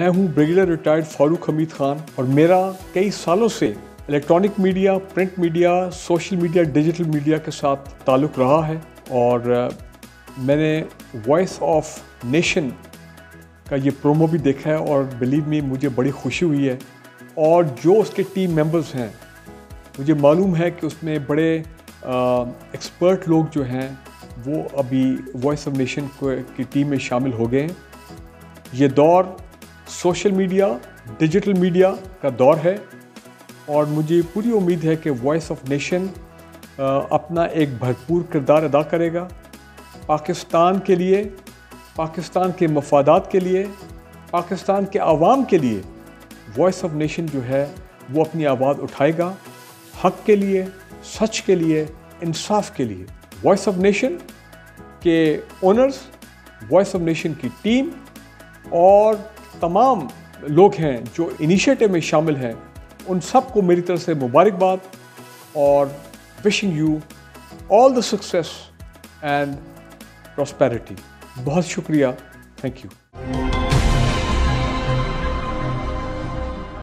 میں ہوں brigadier retired Farooq Hameed Khan اور میرا کئی سالوں سے electronic media, print media, social media, digital media کے ساتھ تعلق رہا ہے اور میں نے وائس آف نیشن کا یہ پرومو بھی دیکھا ہے اور بلیو می مجھے بڑی خوشی ہوئی ہے، اور جو اس کے ٹیم ممبرز ہیں مجھے معلوم ہے کہ اس میں بڑے ایکسپرٹ لوگ جو ہیں وہ ابھی وائس آف نیشن کی ٹیم میں شامل ہو گئے ہیں۔ یہ دور سوشل میڈیا، ڈیجیٹل میڈیا کا دور ہے اور مجھے پوری امید ہے کہ وائس آف نیشن اپنا ایک بھرپور کردار ادا کرے گا پاکستان کے لیے، پاکستان کے مفادات کے لیے، پاکستان کے عوام کے لیے۔ وائس آف نیشن جو ہے وہ اپنی آواز اٹھائے گا حق کے لیے، سچ کے لیے، انصاف کے لیے۔ وائس آف نیشن کے اونرز، وائس آف نیشن کی ٹیم اور تمام لوگ ہیں جو انیشیٹو میں شامل ہیں، ان سب کو میری طرف سے مبارکباد اور wishing you all the success and prosperity۔ بہت شکریہ، تھینک یو۔